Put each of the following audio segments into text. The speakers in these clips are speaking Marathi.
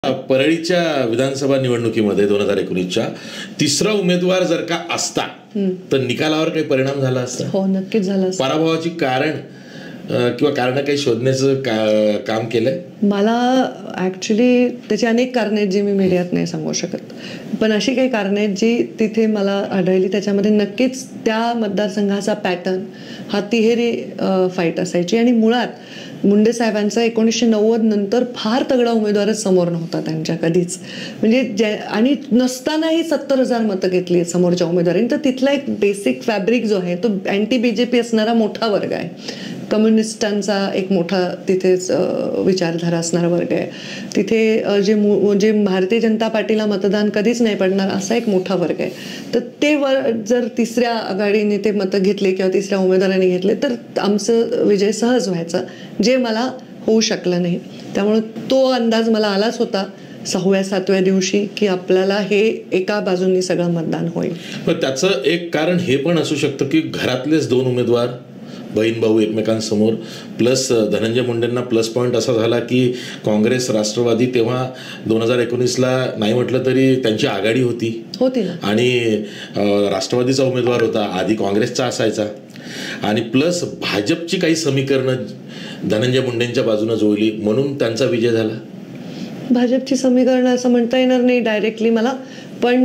परळीच्या विधानसभा निवडणुकीमध्ये 2019च्या तिसरा उमेदवार जर का असता तर निकालावर काही परिणाम झाला असता? हो, नक्कीच झाला असता. पराभवाची कारण किंवा कारण काही शोधण्याचं काम केलंय? मला ऍक्च्युली त्याची अनेक कारणे आहेत जी मी मीडियात नाही सांगू शकत, पण अशी काही कारणे आहेत जी तिथे मला आढळली. त्याच्यामध्ये नक्कीच त्या मतदारसंघाचा पॅटर्न हा तिहेरी फाईट असायची आणि मुळात मुंडे साहेबांचा 1990 नंतर फार तगडा उमेदवारच समोर नव्हता त्यांच्या कधीच. म्हणजे आणि नसतानाही 70,000 मतं घेतली समोरच्या उमेदवारांनी. तर तिथला एक बेसिक फॅब्रिक जो आहे तो अँटी बीजेपी असणारा मोठा वर्ग आहे. कम्युनिस्टांचा एक मोठा तिथेच विचारधारा असणारा वर्ग आहे. तिथे जे भारतीय जनता पार्टीला मतदान कधीच नाही पडणार असा एक मोठा वर्ग आहे. तर ते जर तिसऱ्या आघाडीने ते मतं घेतले किंवा तिसऱ्या उमेदवाराने घेतले तर आमचं विजय सहज व्हायचा, जे मला होऊ शकलं नाही. त्यामुळे तो अंदाज मला आलाच होता 6व्या-7व्या दिवशी की आपल्याला हे एका बाजूंनी सगळं मतदान होईल. पण त्याचं एक कारण हे पण असू शकतं की घरातलेच दोन उमेदवार बहीण भाऊ एकमेकांसमोर, प्लस धनंजय मुंडेंना प्लस पॉईंट असा झाला की काँग्रेस राष्ट्रवादी तेव्हा 2019ला नाही म्हटलं तरी त्यांची आघाडी होती ना, आणि राष्ट्रवादीचा उमेदवार होता, आधी काँग्रेसचा असायचा, आणि प्लस भाजपची काही समीकरणं धनंजय मुंडेंच्या बाजूने जुळली म्हणून त्यांचा विजय झाला. भाजपची समीकरणं असं म्हणता येणार नाही डायरेक्टली मला, पण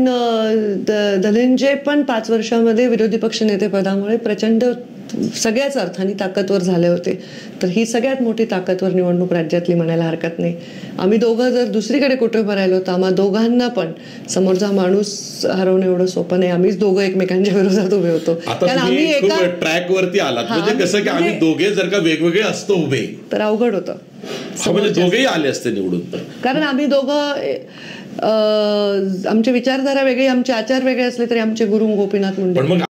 धनंजय पण 5 वर्षामध्ये विरोधी पक्षनेतेपदामुळे प्रचंड सगळ्याच अर्थाने ताकदवर झाले होते. तर ही सगळ्यात मोठी ताकदवर निवडणूक राज्यातली म्हणायला हरकत नाही. आम्ही दोघं जर दुसरीकडे कुठे भरायलो तर आम्हा दोघांना पण समोरचा माणूस हरवणं एवढं सोपं नाही. आम्हीच दोघं एकमेकांच्या विरोधात उभे होतो. कारण आम्ही एका ट्रॅक वरती आलात, म्हणजे कसं की आम्ही दोघे जर का वेगवेगळे असतो उभे तर अवघड होतं. म्हणजे दोघेही आले असते निवडून. कारण आम्ही दोघं आमची विचारधारा वेगळी, आमचे आचार वेगळे असले तरी आमचे गुरु गोपीनाथ मुंडे.